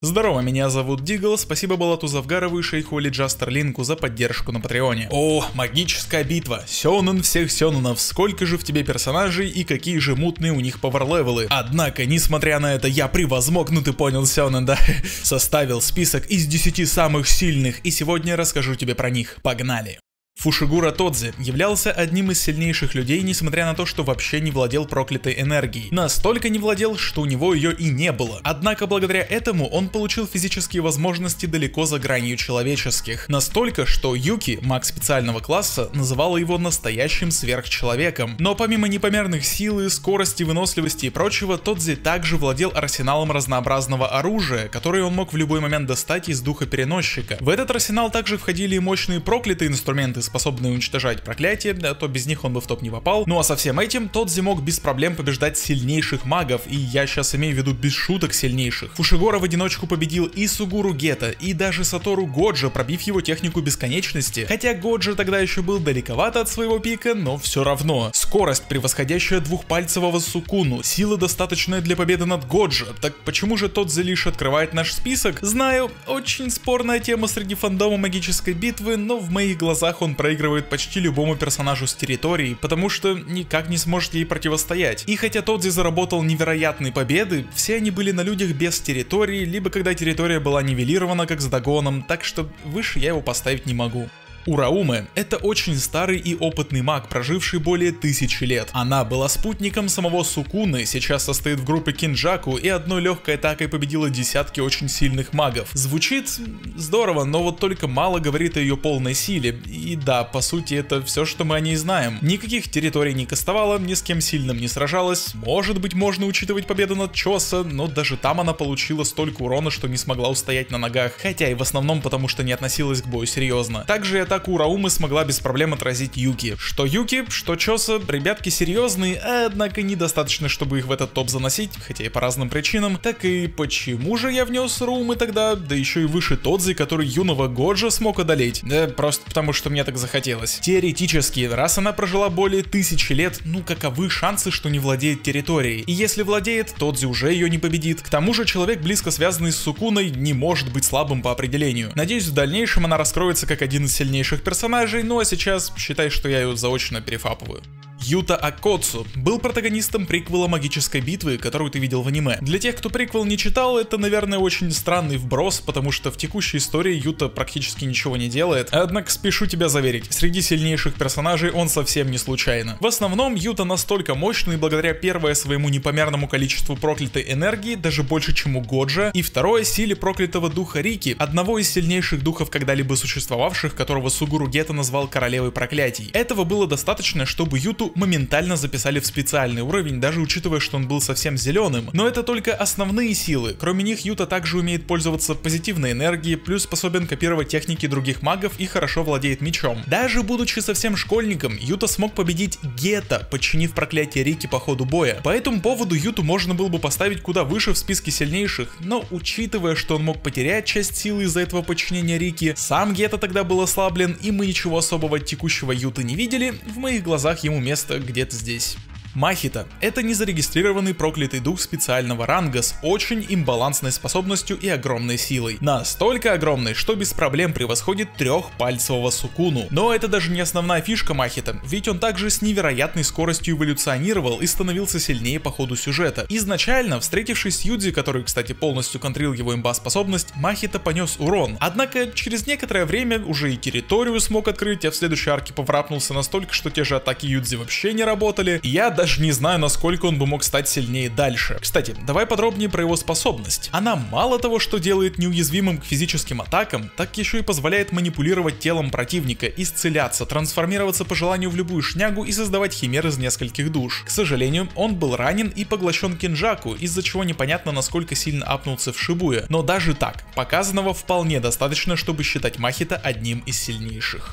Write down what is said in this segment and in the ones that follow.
Здорово, меня зовут Дигл, спасибо Балату Завгарову и шейху Олиджа Старлинку за поддержку на Патреоне. О, магическая битва, сёнэн всех сёнэнов, сколько же в тебе персонажей и какие же мутные у них пауэрлевелы. Однако, несмотря на это, я превозмог, ну ты понял, сёнэн, да? Составил список из 10 самых сильных и сегодня расскажу тебе про них. Погнали! Фушигура Тодзи являлся одним из сильнейших людей, несмотря на то, что вообще не владел проклятой энергией. Настолько не владел, что у него ее и не было. Однако благодаря этому он получил физические возможности далеко за гранью человеческих. Настолько, что Юки, маг специального класса, называла его настоящим сверхчеловеком. Но помимо непомерных силы, скорости, выносливости и прочего, Тодзи также владел арсеналом разнообразного оружия, которое он мог в любой момент достать из духопереносчика. В этот арсенал также входили и мощные проклятые инструменты, способные уничтожать проклятия, а то без них он бы в топ не попал. Ну а со всем этим Тодзи мог без проблем побеждать сильнейших магов, и я сейчас имею в виду без шуток сильнейших. Фушигура в одиночку победил и Сугуру Гета, и даже Сатору Годжа, пробив его технику бесконечности. Хотя Годжа тогда еще был далековато от своего пика, но все равно. Скорость, превосходящая двухпальцевого Сукуну, сила, достаточная для победы над Годжа. Так почему же Тодзи лишь открывает наш список? Знаю, очень спорная тема среди фандома магической битвы, но в моих глазах он проигрывает почти любому персонажу с территории, потому что никак не сможет ей противостоять. И хотя Тодзи заработал невероятные победы, все они были на людях без территории, либо когда территория была нивелирована, как с Дагоном, так что выше я его поставить не могу. Урауме — это очень старый и опытный маг, проживший более 1000 лет. Она была спутником самого Сукуны, сейчас состоит в группе Кинджаку и одной легкой атакой победила десятки очень сильных магов. Звучит здорово, но вот только мало говорит о ее полной силе. И да, по сути это все, что мы о ней знаем. Никаких территорий не кастовала, ни с кем сильным не сражалась. Может быть, можно учитывать победу над Чоса, но даже там она получила столько урона, что не смогла устоять на ногах. Хотя и в основном потому, что не относилась к бою серьезно. Также атаку Ураумы смогла без проблем отразить Юки. Что Юки, что Чоса, ребятки серьезные, однако недостаточно, чтобы их в этот топ заносить, хотя и по разным причинам. Так и почему же я внес Ураумы тогда, да еще и выше Тодзи, который юного Годжа смог одолеть? Да просто потому, что мне так захотелось. Теоретически, раз она прожила более 1000 лет, ну каковы шансы, что не владеет территорией? И если владеет, Тодзи уже ее не победит. К тому же человек, близко связанный с Сукуной, не может быть слабым по определению. Надеюсь, в дальнейшем она раскроется как один из сильнейших персонажей, ну а сейчас считай, что я ее заочно перефапываю. Юта Акоцу был протагонистом приквела магической битвы, которую ты видел в аниме. Для тех, кто приквел не читал, это, наверное, очень странный вброс, потому что в текущей истории Юта практически ничего не делает. Однако спешу тебя заверить, среди сильнейших персонажей он совсем не случайно. В основном Юта настолько мощный благодаря первое своему непомерному количеству проклятой энергии, даже больше, чем у Годжа, и второе силе проклятого духа Рики, одного из сильнейших духов когда-либо существовавших, которого Сугуру Гета назвал королевой проклятий. Этого было достаточно, чтобы Юту моментально записали в специальный уровень, даже учитывая, что он был совсем зеленым. Но это только основные силы. Кроме них, Юта также умеет пользоваться позитивной энергией, плюс способен копировать техники других магов и хорошо владеет мечом. Даже будучи совсем школьником, Юта смог победить Гета, подчинив проклятие Рики по ходу боя. По этому поводу Юту можно было бы поставить куда выше в списке сильнейших, но учитывая, что он мог потерять часть силы из-за этого подчинения Рики, сам Гета тогда был ослаблен, и мы ничего особого от текущего Юты не видели, в моих глазах ему место где-то здесь. Махита — это незарегистрированный проклятый дух специального ранга с очень имбалансной способностью и огромной силой. Настолько огромной, что без проблем превосходит трехпальцевого Сукуну. Но это даже не основная фишка Махита, ведь он также с невероятной скоростью эволюционировал и становился сильнее по ходу сюжета. Изначально, встретившись с Юдзи, который, кстати, полностью контрил его имба-способность, Махита понес урон. Однако через некоторое время уже и территорию смог открыть, а в следующей арке поврапнулся настолько, что те же атаки Юдзи вообще не работали. И я даже не знаю, насколько он бы мог стать сильнее дальше. Кстати, давай подробнее про его способность. Она мало того, что делает неуязвимым к физическим атакам, так еще и позволяет манипулировать телом противника, исцеляться, трансформироваться по желанию в любую шнягу и создавать химер из нескольких душ. К сожалению, он был ранен и поглощен Кинджаку, из-за чего непонятно, насколько сильно апнулся в Шибуя. Но даже так, показанного вполне достаточно, чтобы считать Махита одним из сильнейших.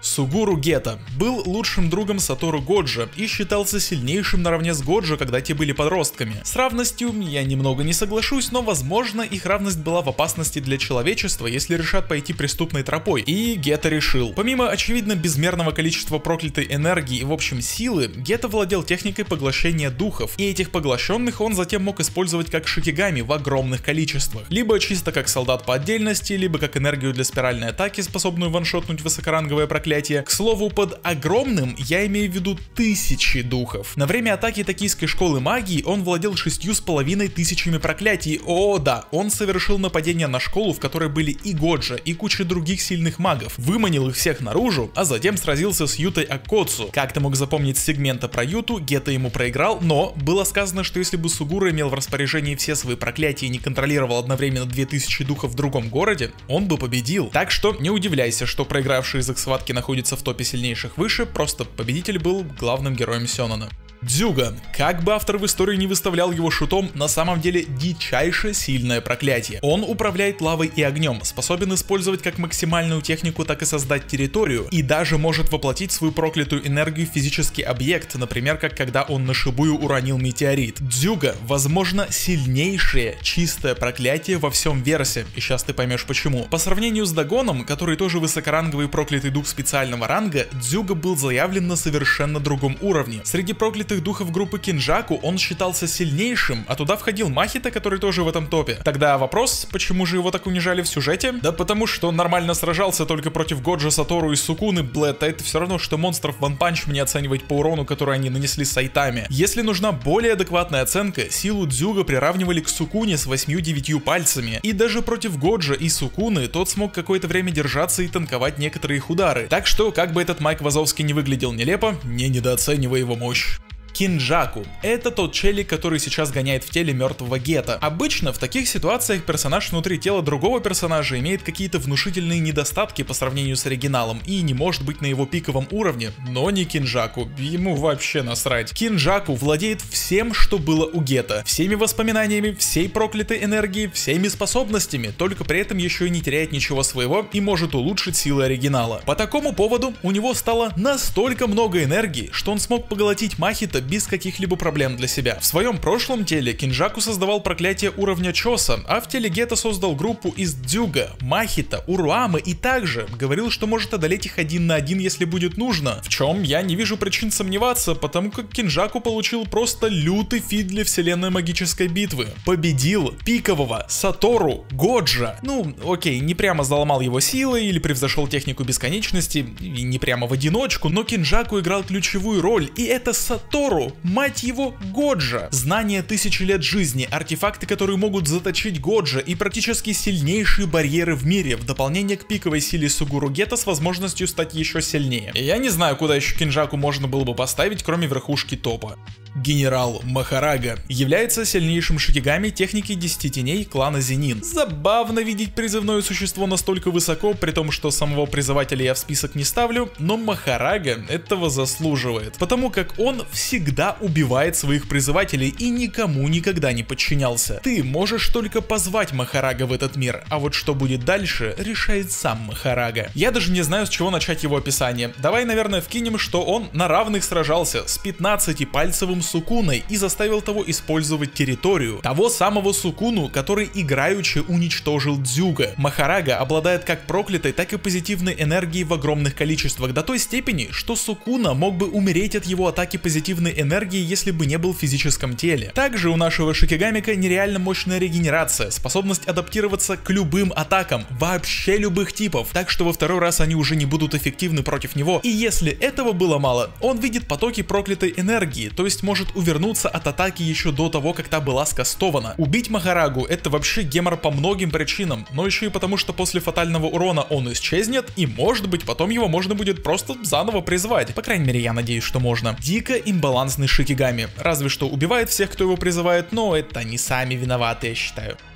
Сугуру Гета был лучшим другом Сатору Годжо и считался сильнейшим наравне с Годжо, когда те были подростками. С равностью я немного не соглашусь, но возможно их равность была в опасности для человечества, если решат пойти преступной тропой, и Гета решил. Помимо очевидно безмерного количества проклятой энергии и в общем силы, Гета владел техникой поглощения духов, и этих поглощенных он затем мог использовать как шикигами в огромных количествах. Либо чисто как солдат по отдельности, либо как энергию для спиральной атаки, способную ваншотнуть высокоранговое проклятие. К слову, под огромным я имею в виду тысячи духов. На время атаки токийской школы магии он владел 6500 проклятий. О да, он совершил нападение на школу, в которой были и Годжо, и куча других сильных магов, выманил их всех наружу, а затем сразился с Ютой Аккоцу. Как ты мог запомнить с сегмента про Юту, Гета ему проиграл, но было сказано, что если бы Сугура имел в распоряжении все свои проклятия и не контролировал одновременно 2000 духов в другом городе, он бы победил. Так что не удивляйся, что проигравший из их схватки находится в топе сильнейших выше, просто победитель был главным героем сёнэна. Дзюга. Как бы автор в истории не выставлял его шутом, на самом деле дичайше сильное проклятие. Он управляет лавой и огнем, способен использовать как максимальную технику, так и создать территорию, и даже может воплотить свою проклятую энергию в физический объект, например, как когда он на Шибую уронил метеорит. Дзюга, возможно, сильнейшее чистое проклятие во всем версе, и сейчас ты поймешь почему. По сравнению с Дагоном, который тоже высокоранговый проклятый дух специального ранга, Дзюга был заявлен на совершенно другом уровне. Среди проклятых духов группы Кинжаку он считался сильнейшим, а туда входил Махита, который тоже в этом топе. Тогда вопрос, почему же его так унижали в сюжете? Да потому что он нормально сражался только против Годжо, Сатору и Сукуны, блэд, а это все равно, что монстров One Punch мне оценивать по урону, который они нанесли сайтами. Если нужна более адекватная оценка, силу Дзюга приравнивали к Сукуне с 8-9 пальцами, и даже против Годжо и Сукуны тот смог какое-то время держаться и танковать некоторые их удары. Так что, как бы этот Майк Вазовский не выглядел нелепо, не недооценивай его мощь. Кинжаку. Это тот челик, который сейчас гоняет в теле мертвого Гета. Обычно в таких ситуациях персонаж внутри тела другого персонажа имеет какие-то внушительные недостатки по сравнению с оригиналом и не может быть на его пиковом уровне, но не Кинжаку, ему вообще насрать. Кинжаку владеет всем, что было у Гета, всеми воспоминаниями, всей проклятой энергией, всеми способностями, только при этом еще и не теряет ничего своего и может улучшить силы оригинала. По такому поводу у него стало настолько много энергии, что он смог поглотить Махита без каких-либо проблем для себя. В своем прошлом теле Кинжаку создавал проклятие уровня Чоса, а в теле Гета создал группу из Дзюга, Махита, Уруамы и также говорил, что может одолеть их 1 на 1, если будет нужно. В чем я не вижу причин сомневаться, потому как Кинжаку получил просто лютый фид для вселенной магической битвы. Победил пикового Сатору Годжо. Ну, окей, не прямо заломал его силы или превзошел технику бесконечности, и не прямо в одиночку, но Кинжаку играл ключевую роль, и это Сатору, мать его, Годжо. Знания 1000 лет жизни, артефакты, которые могут заточить Годжо, и практически сильнейшие барьеры в мире, в дополнение к пиковой силе Сугуру Гета с возможностью стать еще сильнее. Я не знаю, куда еще Кинжаку можно было бы поставить, кроме верхушки топа. Генерал Махарага является сильнейшим шикигами техники 10 теней клана Зенин. Забавно видеть призывное существо настолько высоко, при том, что самого призывателя я в список не ставлю, но Махарага этого заслуживает, потому как он всегда убивает своих призывателей и никому никогда не подчинялся. Ты можешь только позвать Махарага в этот мир, а вот что будет дальше, решает сам Махарага. Я даже не знаю, с чего начать его описание. Давай, наверное, вкинем, что он на равных сражался с 15-пальцевым Сукуной и заставил того использовать территорию. Того самого Сукуну, который играючи уничтожил Дзюга. Махарага обладает как проклятой, так и позитивной энергией в огромных количествах, до той степени, что Сукуна мог бы умереть от его атаки позитивной энергии, если бы не был в физическом теле. Также у нашего Шикигамика нереально мощная регенерация, способность адаптироваться к любым атакам, вообще любых типов, так что во второй раз они уже не будут эффективны против него. И если этого было мало, он видит потоки проклятой энергии, то есть может увернуться от атаки еще до того, как та была скастована. Убить Махарагу — это вообще гемор по многим причинам, но еще и потому, что после фатального урона он исчезнет, и может быть потом его можно будет просто заново призвать. По крайней мере, я надеюсь, что можно. Дико имбалансный Шикигами, разве что убивает всех, кто его призывает, но это они сами виноваты, я считаю.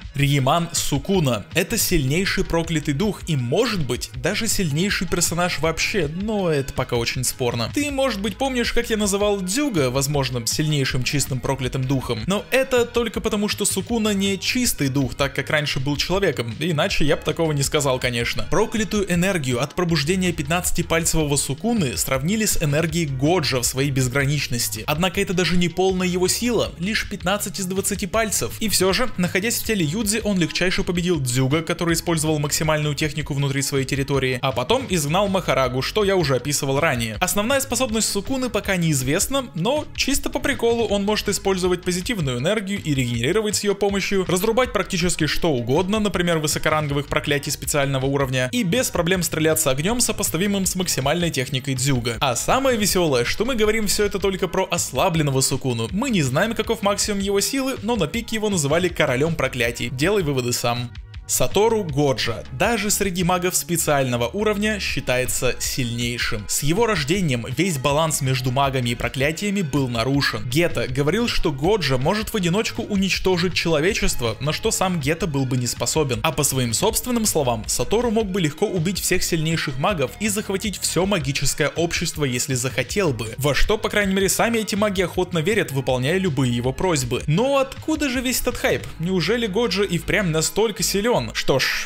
Риеман Сукуна. Это сильнейший проклятый дух и, может быть, даже сильнейший персонаж вообще, но это пока очень спорно. Ты, может быть, помнишь, как я называл Дзюга, возможно, сильнейшим чистым проклятым духом, но это только потому, что Сукуна не чистый дух, так как раньше был человеком, иначе я бы такого не сказал, конечно. Проклятую энергию от пробуждения 15-пальцевого Сукуны сравнили с энергией Годжа в своей безграничности, однако это даже не полная его сила, лишь 15 из 20 пальцев. И все же, находясь в теле Юдзи, он легчайше победил Дзюга, который использовал максимальную технику внутри своей территории, а потом изгнал Махарагу, что я уже описывал ранее. Основная способность Сукуны пока неизвестна, но чисто по приколу он может использовать позитивную энергию и регенерировать с ее помощью, разрубать практически что угодно, например, высокоранговых проклятий специального уровня, и без проблем стреляться огнем, сопоставимым с максимальной техникой Дзюга. А самое веселое, что мы говорим все это только про ослабленного Сукуну. Мы не знаем, каков максимум его силы, но на пике его называли королем проклятий. Делай выводы сам. Сатору Годжа даже среди магов специального уровня считается сильнейшим. С его рождением весь баланс между магами и проклятиями был нарушен. Гетто говорил, что Годжа может в одиночку уничтожить человечество, на что сам Гетто был бы не способен. А по своим собственным словам, Сатору мог бы легко убить всех сильнейших магов и захватить все магическое общество, если захотел бы. Во что, по крайней мере, сами эти маги охотно верят, выполняя любые его просьбы. Но откуда же весь этот хайп? Неужели Годжа и впрямь настолько силен? Что ж,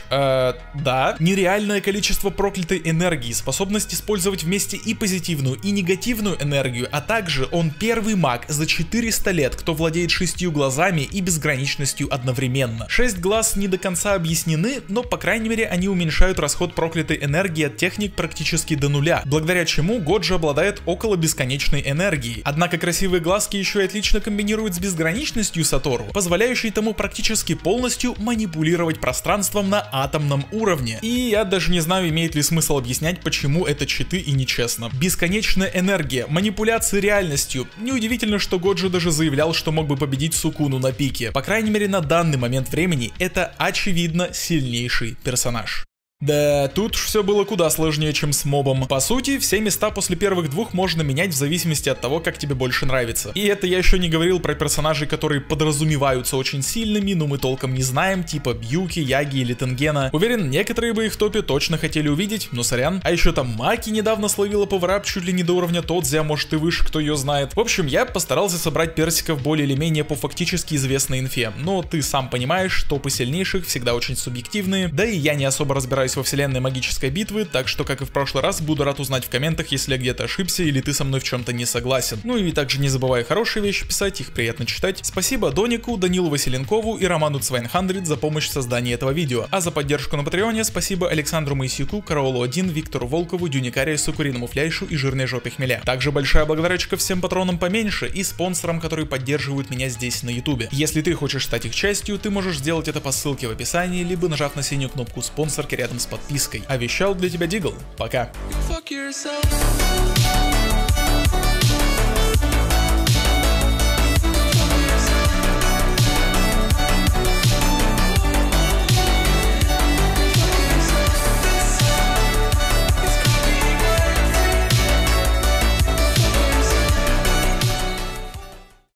да, нереальное количество проклятой энергии, способность использовать вместе и позитивную, и негативную энергию, а также он первый маг за 400 лет, кто владеет 6 глазами и безграничностью одновременно. 6 глаз не до конца объяснены, но по крайней мере они уменьшают расход проклятой энергии от техник практически до нуля, благодаря чему Годжа обладает около бесконечной энергией. Однако красивые глазки еще и отлично комбинируют с безграничностью Сатору, позволяющей тому практически полностью манипулировать пространством на атомном уровне. И я даже не знаю, имеет ли смысл объяснять, почему это читы и нечестно. Бесконечная энергия, манипуляции реальностью. Неудивительно, что Годжа даже заявлял, что мог бы победить Сукуну на пике. По крайней мере, на данный момент времени это очевидно сильнейший персонаж. Да, тут все было куда сложнее, чем с мобом. По сути, все места после первых двух можно менять в зависимости от того, как тебе больше нравится. И это я еще не говорил про персонажей, которые подразумеваются очень сильными, но мы толком не знаем, типа Бьюки, Яги или Тенгена. Уверен, некоторые бы их в топе точно хотели увидеть, но сорян. А еще там Маки недавно словила пауэрап чуть ли не до уровня Тодзи, а может и выше, кто ее знает. В общем, я постарался собрать персиков более или менее по фактически известной инфе. Но ты сам понимаешь, топы сильнейших всегда очень субъективные, да и я не особо разбираюсь во вселенной магической битвы, так что, как и в прошлый раз, буду рад узнать в комментах, если я где-то ошибся или ты со мной в чем-то не согласен. Ну и также не забывай хорошие вещи писать, их приятно читать. Спасибо Донику, Данилу Василенкову и Роману Цвайнхандрид за помощь в создании этого видео. А за поддержку на Патреоне спасибо Александру Моисюку, Караолу 1, Виктору Волкову, Дюникариусу, Куриному Фляйшу и Жирной Жопе Хмеля. Также большая благодарочка всем патронам поменьше и спонсорам, которые поддерживают меня здесь на ютубе. Если ты хочешь стать их частью, ты можешь сделать это по ссылке в описании, либо нажав на синюю кнопку спонсорки рядом с подпиской. А вещал для тебя Дигл. Пока.